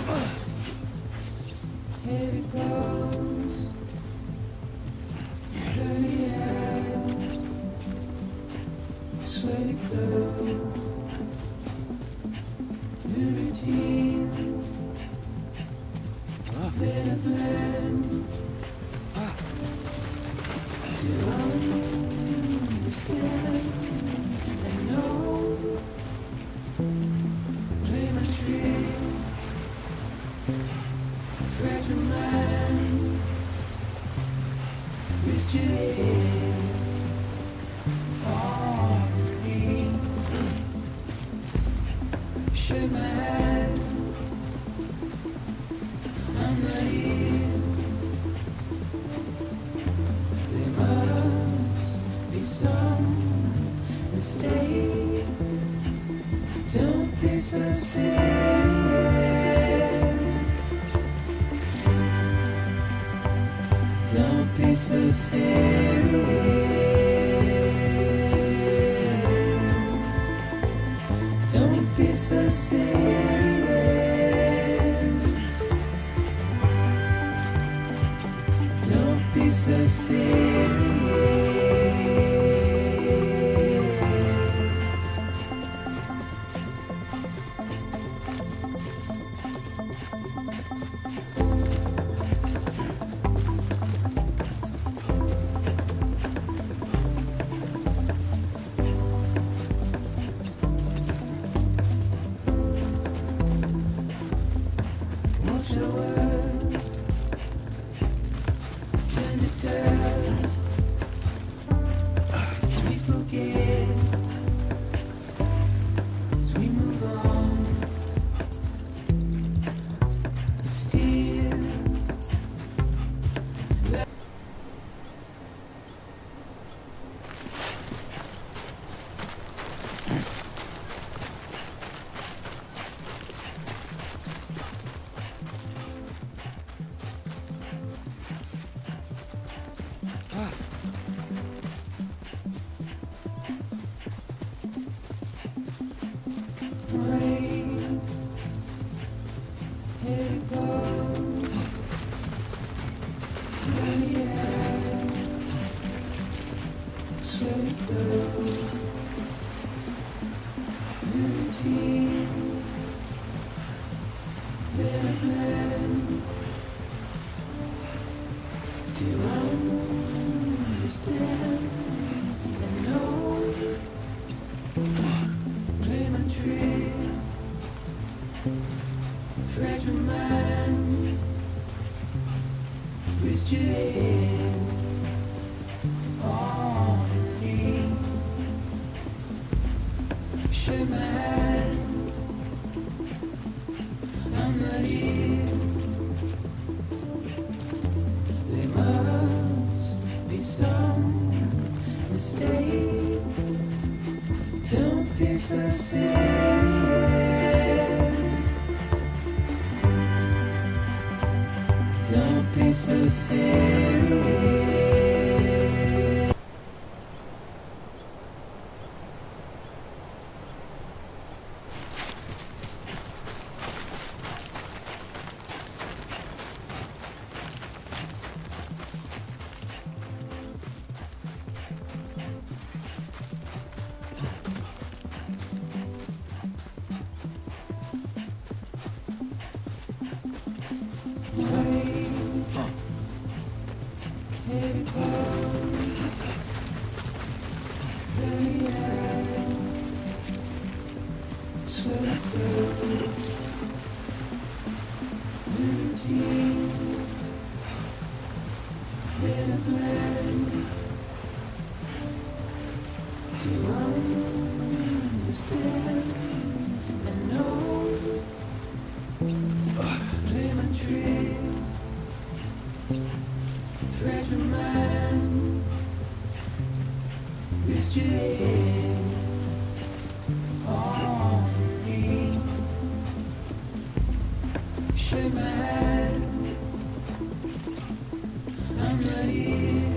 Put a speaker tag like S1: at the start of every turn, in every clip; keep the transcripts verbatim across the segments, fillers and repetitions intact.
S1: Here it goes, dirty hands, sweaty clothes, new routine, bit of land. Do I understand and know? Play my tricks, fragile mind, wrist your head, on me. Shake my hand, I'm not here. There must be some mistake. Don't be so serious. Don't be so serious. Don't be so serious. Don't be so serious. Watch your words turn to dust as we forget, as we move on. Still, rain, here it goes, dirty hands, sweaty clothes, new routine, bit of land. Do I understand and know? Play my tricks, fragile mind, wrist your head, on me. Shake my hand, I'm not here. There must be some mistake. Don't be so serious. Don't be so serious. Rain, here it goes, dirty hands, sweaty clothes, new routine, bit of land. Do I understand and know? Play my tricks, fragile mind, wrist your head, on me. Shake my hand, I'm not here.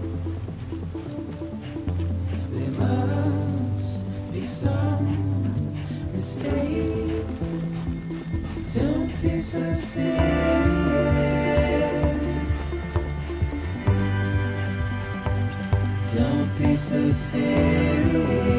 S1: There must be some mistake. Don't be so serious. Don't be so serious.